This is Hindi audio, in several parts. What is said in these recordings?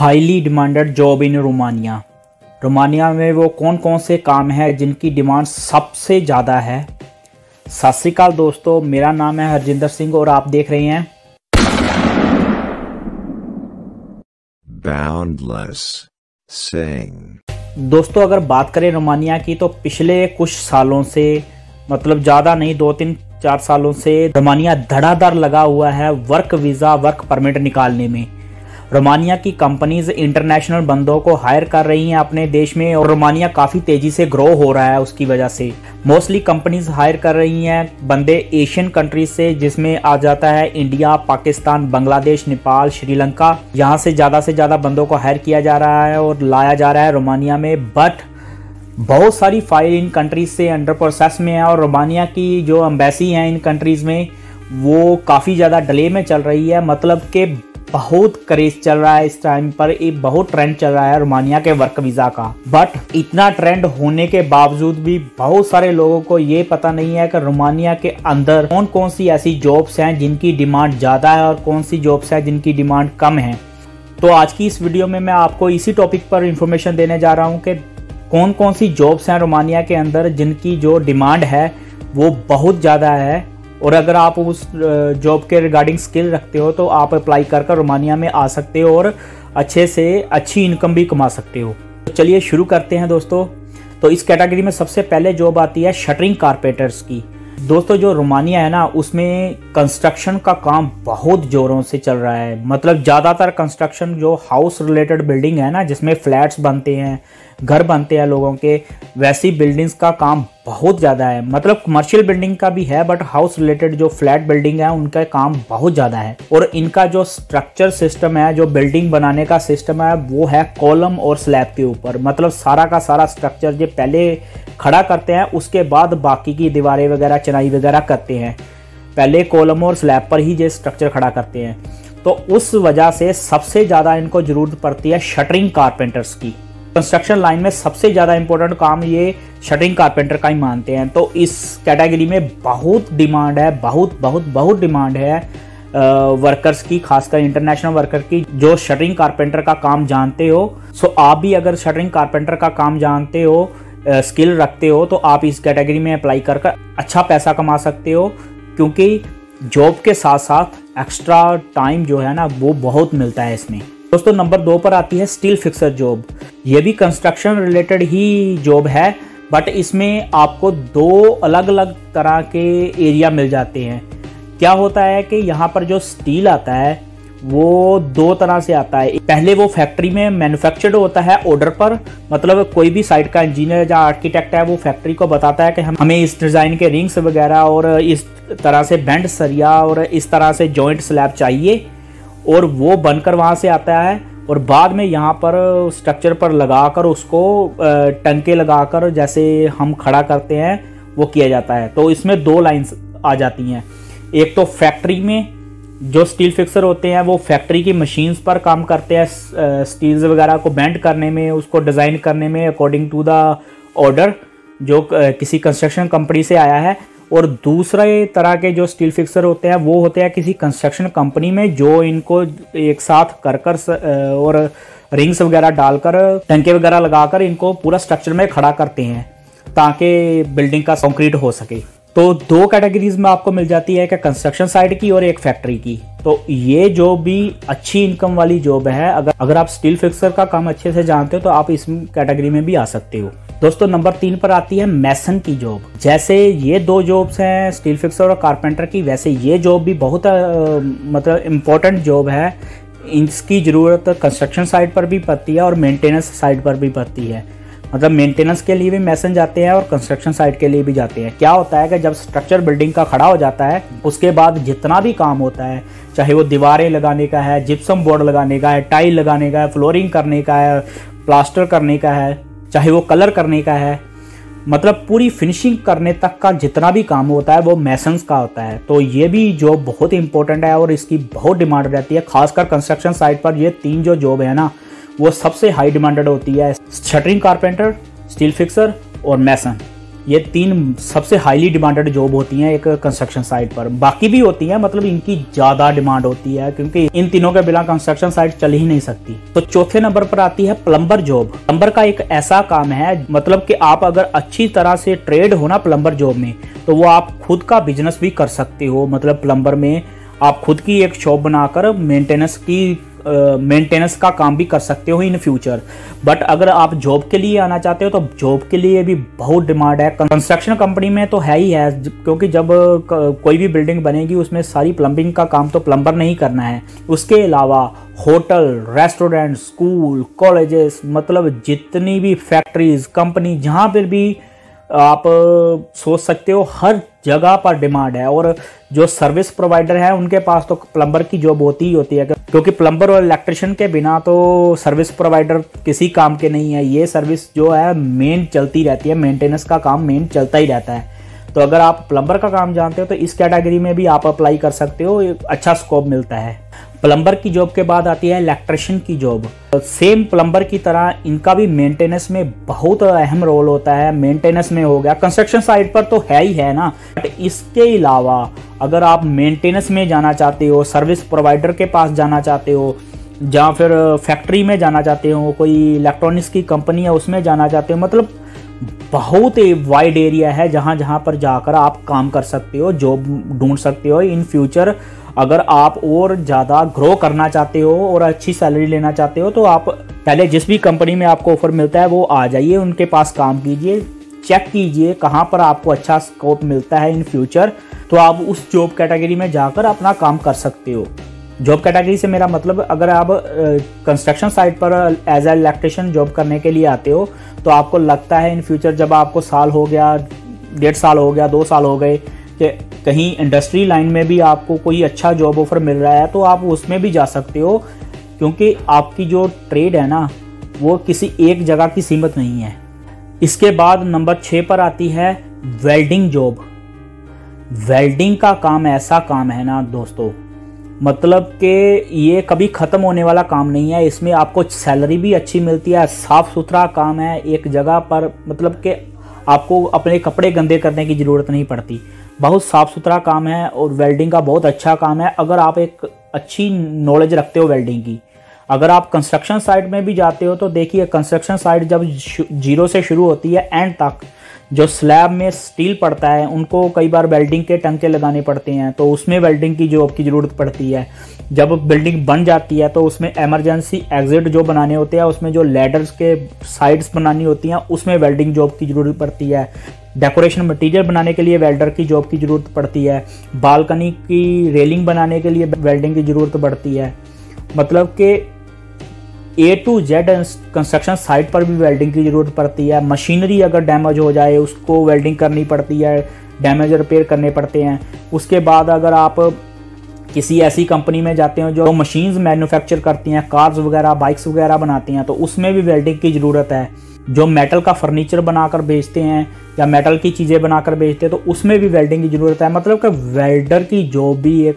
Highly demanded job in Romania. Romania में वो कौन कौन से काम हैं जिनकी डिमांड सबसे ज़्यादा है। सत श्री अकाल दोस्तों, मेरा नाम है हरजिंदर सिंह और आप देख रहे हैं Boundless Sing। दोस्तों, अगर बात करें रोमानिया की तो पिछले कुछ सालों से, मतलब ज़्यादा नहीं, 2-3-4 सालों से रोमानिया धड़ाधड़ लगा हुआ है वर्क वीज़ा, वर्क परमिट निकालने में। रोमानिया की कंपनीज इंटरनेशनल बंदों को हायर कर रही हैं अपने देश में और रोमानिया काफ़ी तेज़ी से ग्रो हो रहा है। उसकी वजह से मोस्टली कंपनीज हायर कर रही हैं बंदे एशियन कंट्रीज से, जिसमें आ जाता है इंडिया, पाकिस्तान, बांग्लादेश, नेपाल, श्रीलंका। यहाँ से ज़्यादा बंदों को हायर किया जा रहा है और लाया जा रहा है रोमानिया में। बट बहुत सारी फाइल इन कंट्रीज से अंडर प्रोसेस में है और रोमानिया की जो एम्बेसी है इन कंट्रीज़ में वो काफ़ी ज़्यादा डिले में चल रही है। मतलब कि बहुत क्रेज चल रहा है इस टाइम पर, एक बहुत ट्रेंड चल रहा है रोमानिया के वर्क वीज़ा का। बट इतना ट्रेंड होने के बावजूद भी बहुत सारे लोगों को ये पता नहीं है कि रोमानिया के अंदर कौन कौन सी ऐसी जॉब्स हैं जिनकी डिमांड ज़्यादा है और कौन सी जॉब्स हैं जिनकी डिमांड कम है। तो आज की इस वीडियो में मैं आपको इसी टॉपिक पर इंफॉर्मेशन देने जा रहा हूँ कि कौन कौन सी जॉब्स हैं रोमानिया के अंदर जिनकी जो डिमांड है वो बहुत ज़्यादा है। और अगर आप उस जॉब के रिगार्डिंग स्किल रखते हो तो आप अप्लाई कर रोमानिया में आ सकते हो और अच्छे से अच्छी इनकम भी कमा सकते हो। तो चलिए शुरू करते हैं दोस्तों। तो इस कैटेगरी में सबसे पहले जॉब आती है शटरिंग कारपेंटर्स की। दोस्तों, जो रोमानिया है ना, उसमें कंस्ट्रक्शन का काम बहुत ज़ोरों से चल रहा है। मतलब ज़्यादातर कंस्ट्रक्शन जो हाउस रिलेटेड बिल्डिंग है ना, जिसमें फ्लैट्स बनते हैं, घर बनते हैं लोगों के, वैसी बिल्डिंग्स का काम बहुत ज़्यादा है। मतलब कमर्शियल बिल्डिंग का भी है, बट हाउस रिलेटेड जो फ्लैट बिल्डिंग है उनका काम बहुत ज़्यादा है। और इनका जो स्ट्रक्चर सिस्टम है, जो बिल्डिंग बनाने का सिस्टम है, वो है कॉलम और स्लैब के ऊपर। मतलब सारा का सारा स्ट्रक्चर जो पहले खड़ा करते हैं, उसके बाद बाकी की दीवारें वगैरह, चिनाई वगैरह करते हैं। पहले कॉलम और स्लैब पर ही ये स्ट्रक्चर खड़ा करते हैं। तो उस वजह से सबसे ज़्यादा इनको ज़रूरत पड़ती है शटरिंग कारपेंटर्स की। कंस्ट्रक्शन लाइन में सबसे ज़्यादा इंपॉर्टेंट काम ये शटरिंग कारपेंटर का ही मानते हैं। तो इस कैटेगरी में बहुत डिमांड है, बहुत डिमांड है वर्कर्स की, खासकर इंटरनेशनल वर्कर की जो शटरिंग कारपेंटर का काम जानते हो। सो आप भी अगर शटरिंग कारपेंटर का काम जानते हो, स्किल रखते हो, तो आप इस कैटेगरी में अप्लाई कर अच्छा पैसा कमा सकते हो, क्योंकि जॉब के साथ साथ एक्स्ट्रा टाइम जो है ना वो बहुत मिलता है इसमें। दोस्तों, नंबर 2 पर आती है स्टील फिक्सर जॉब। ये भी कंस्ट्रक्शन रिलेटेड ही जॉब है, बट इसमें आपको 2 अलग अलग तरह के एरिया मिल जाते हैं। क्या होता है कि यहाँ पर जो स्टील आता है वो 2 तरह से आता है। पहले वो फैक्ट्री में मैन्युफैक्चर्ड होता है ऑर्डर पर। मतलब कोई भी साइट का इंजीनियर या आर्किटेक्ट है वो फैक्ट्री को बताता है कि हमें इस डिज़ाइन के रिंग्स वगैरह और इस तरह से बेंड सरिया और इस तरह से जॉइंट स्लैब चाहिए, और वो बनकर वहाँ से आता है। और बाद में यहाँ पर स्ट्रक्चर पर लगाकर उसको टंके लगाकर जैसे हम खड़ा करते हैं वो किया जाता है। तो इसमें 2 लाइन्स आ जाती हैं। एक तो फैक्ट्री में जो स्टील फिक्सर होते हैं वो फैक्ट्री की मशीन्स पर काम करते हैं, स्टील्स वगैरह को बेंड करने में, उसको डिज़ाइन करने में अकॉर्डिंग टू द ऑर्डर जो किसी कंस्ट्रक्शन कंपनी से आया है। और दूसरे तरह के जो स्टील फिक्सर होते हैं वो होते हैं किसी कंस्ट्रक्शन कंपनी में, जो इनको एक साथ कर और रिंग्स वगैरह डालकर, टंके वगैरह लगाकर इनको पूरा स्ट्रक्चर में खड़ा करते हैं ताकि बिल्डिंग का कंक्रीट हो सके। तो 2 कैटेगरीज में आपको मिल जाती है, कि कंस्ट्रक्शन साइड की और एक फैक्ट्री की। तो ये जॉब भी अच्छी इनकम वाली जॉब है। अगर आप स्टील फिक्सर का काम अच्छे से जानते हो तो आप इस कैटेगरी में भी आ सकते हो। दोस्तों, नंबर 3 पर आती है मैसन की जॉब। जैसे ये 2 जॉब्स हैं स्टील फिक्सर और कारपेंटर की, वैसे ये जॉब भी बहुत मतलब इम्पोर्टेंट जॉब है। इसकी ज़रूरत कंस्ट्रक्शन साइट पर भी पड़ती है और मेंटेनेंस साइट पर भी पड़ती है। मतलब मेंटेनेंस के लिए भी मैसन जाते हैं और कंस्ट्रक्शन साइट के लिए भी जाते हैं। क्या होता है कि जब स्ट्रक्चर बिल्डिंग का खड़ा हो जाता है, उसके बाद जितना भी काम होता है, चाहे वो दीवारें लगाने का है, जिप्सम बोर्ड लगाने का है, टाइल लगाने का है, फ्लोरिंग करने का है, प्लास्टर करने का है, चाहे वो कलर करने का है, मतलब पूरी फिनिशिंग करने तक का जितना भी काम होता है वो मैसन्स का होता है। तो ये भी जॉब बहुत इंपॉर्टेंट है और इसकी बहुत डिमांड रहती है। खासकर कंस्ट्रक्शन साइट पर ये 3 जो जॉब है ना वो सबसे हाई डिमांडेड होती है, शटरिंग कारपेंटर, स्टील फिक्सर और मैसन। ये 3 सबसे हाईली डिमांडेड जॉब होती हैं एक कंस्ट्रक्शन साइट पर। बाकी भी होती हैं, मतलब इनकी ज़्यादा डिमांड होती है क्योंकि इन तीनों के बिना कंस्ट्रक्शन साइट चल ही नहीं सकती। तो चौथे नंबर पर आती है प्लम्बर जॉब। प्लम्बर का एक ऐसा काम है, मतलब कि आप अगर अच्छी तरह से ट्रेड हो ना प्लम्बर जॉब में, तो वो आप खुद का बिजनेस भी कर सकते हो। मतलब प्लम्बर में आप खुद की एक शॉप बनाकर मेंटेनेंस का काम भी कर सकते हो इन फ्यूचर। बट अगर आप जॉब के लिए आना चाहते हो तो जॉब के लिए भी बहुत डिमांड है। कंस्ट्रक्शन कंपनी में तो है ही है, क्योंकि जब कोई भी बिल्डिंग बनेगी उसमें सारी प्लम्बिंग का काम तो प्लम्बर ने ही करना है। उसके अलावा होटल, रेस्टोरेंट, स्कूल, कॉलेजेस, मतलब जितनी भी फैक्ट्रीज, कंपनी, जहाँ पर भी आप सोच सकते हो, हर जगह पर डिमांड है। और जो सर्विस प्रोवाइडर है उनके पास तो प्लम्बर की जॉब होती ही होती है, क्योंकि प्लम्बर और इलेक्ट्रिशियन के बिना तो सर्विस प्रोवाइडर किसी काम के नहीं है। ये सर्विस जो है मेन चलती रहती है, मेंटेनेंस का काम मेन चलता ही रहता है। तो अगर आप प्लम्बर का काम जानते हो तो इस कैटेगरी में भी आप अप्लाई कर सकते हो, अच्छा स्कोप मिलता है। प्लम्बर की जॉब के बाद आती है इलेक्ट्रिशियन की जॉब। सेम प्लम्बर की तरह इनका भी मेंटेनेंस में बहुत अहम रोल होता है। मेंटेनेंस में हो गया, कंस्ट्रक्शन साइट पर तो है ही है ना, बट इसके अलावा अगर आप मेंटेनेंस में जाना चाहते हो, सर्विस प्रोवाइडर के पास जाना चाहते हो, या फिर फैक्ट्री में जाना चाहते हो, कोई इलेक्ट्रॉनिक्स की कंपनी है उसमें जाना चाहते हो, मतलब बहुत ही वाइड एरिया है जहाँ जहाँ पर जाकर आप काम कर सकते हो, जॉब ढूंढ सकते हो इन फ्यूचर। अगर आप और ज़्यादा ग्रो करना चाहते हो और अच्छी सैलरी लेना चाहते हो तो आप पहले जिस भी कंपनी में आपको ऑफर मिलता है वो आ जाइए, उनके पास काम कीजिए, चेक कीजिए कहाँ पर आपको अच्छा स्कोप मिलता है इन फ्यूचर, तो आप उस जॉब कैटेगरी में जाकर अपना काम कर सकते हो। जॉब कैटेगरी से मेरा मतलब, अगर आप कंस्ट्रक्शन साइट पर एज ए इलेक्ट्रिशियन जॉब करने के लिए आते हो तो आपको लगता है इन फ्यूचर जब आपको साल हो गया, 1.5 साल हो गया, 2 साल हो गए, कि कहीं इंडस्ट्री लाइन में भी आपको कोई अच्छा जॉब ऑफर मिल रहा है तो आप उसमें भी जा सकते हो, क्योंकि आपकी जो ट्रेड है ना वो किसी एक जगह की सीमित नहीं है। इसके बाद नंबर 6 पर आती है वेल्डिंग जॉब। वेल्डिंग का काम ऐसा काम है ना दोस्तों, मतलब कि ये कभी ख़त्म होने वाला काम नहीं है। इसमें आपको सैलरी भी अच्छी मिलती है, साफ़ सुथरा काम है एक जगह पर, मतलब कि आपको अपने कपड़े गंदे करने की ज़रूरत नहीं पड़ती, बहुत साफ़ सुथरा काम है और वेल्डिंग का बहुत अच्छा काम है अगर आप एक अच्छी नॉलेज रखते हो वेल्डिंग की। अगर आप कंस्ट्रक्शन साइट में भी जाते हो तो देखिए, कंस्ट्रक्शन साइट जब 0 से शुरू होती है एंड तक, जो स्लैब में स्टील पड़ता है उनको कई बार वेल्डिंग के टंके लगाने पड़ते हैं, तो उसमें वेल्डिंग की जॉब की ज़रूरत पड़ती है। जब बिल्डिंग बन जाती है तो उसमें एमरजेंसी एग्जिट जो बनाने होते हैं, उसमें जो लैडर्स के साइड्स बनानी होती हैं उसमें वेल्डिंग जॉब की ज़रूरत पड़ती है। डेकोरेशन मटेरियल बनाने के लिए वेल्डर की जॉब की ज़रूरत पड़ती है। बालकनी की रेलिंग बनाने के लिए वेल्डिंग की ज़रूरत पड़ती है। मतलब कि A to Z construction site पर भी वेल्डिंग की ज़रूरत पड़ती है। मशीनरी अगर डैमेज हो जाए उसको वेल्डिंग करनी पड़ती है, डैमेज रिपेयर करने पड़ते हैं। उसके बाद अगर आप किसी ऐसी कंपनी में जाते हो जो मशीन्स मैन्युफैक्चर करती हैं, कार्स वगैरह, बाइक्स वगैरह बनाती हैं, तो उसमें भी वेल्डिंग की ज़रूरत है। जो मेटल का फर्नीचर बनाकर बेचते हैं या मेटल की चीज़ें बनाकर बेचते हैं तो उसमें भी वेल्डिंग की ज़रूरत है। मतलब कि वेल्डर की जॉब भी एक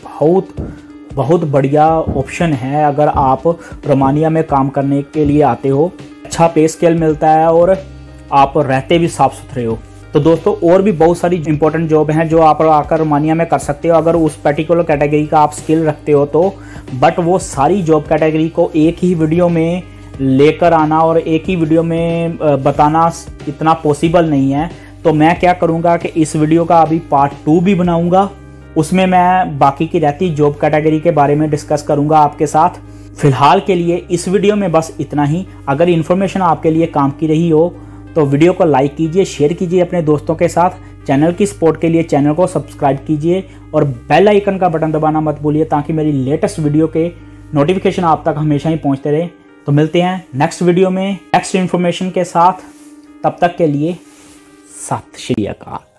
बहुत बढ़िया ऑप्शन है अगर आप रोमानिया में काम करने के लिए आते हो। अच्छा पे स्केल मिलता है और आप रहते भी साफ़ सुथरे हो। तो दोस्तों और भी बहुत सारी इंपॉर्टेंट जॉब हैं जो आप आकर रोमानिया में कर सकते हो अगर उस पर्टिकुलर कैटेगरी का आप स्किल रखते हो तो। बट वो सारी जॉब कैटेगरी को एक ही वीडियो में लेकर आना और एक ही वीडियो में बताना इतना पॉसिबल नहीं है। तो मैं क्या करूँगा कि इस वीडियो का अभी पार्ट 2 भी बनाऊँगा, उसमें मैं बाकी की रहती जॉब कैटेगरी के बारे में डिस्कस करूँगा आपके साथ। फिलहाल के लिए इस वीडियो में बस इतना ही। अगर इन्फॉर्मेशन आपके लिए काम की रही हो तो वीडियो को लाइक कीजिए, शेयर कीजिए अपने दोस्तों के साथ। चैनल की सपोर्ट के लिए चैनल को सब्सक्राइब कीजिए और बेल आइकन का बटन दबाना मत भूलिए ताकि मेरी लेटेस्ट वीडियो के नोटिफिकेशन आप तक हमेशा ही पहुंचते रहे। तो मिलते हैं नेक्स्ट वीडियो में नेक्स्ट इन्फॉर्मेशन के साथ। तब तक के लिए सत श्री अकाल।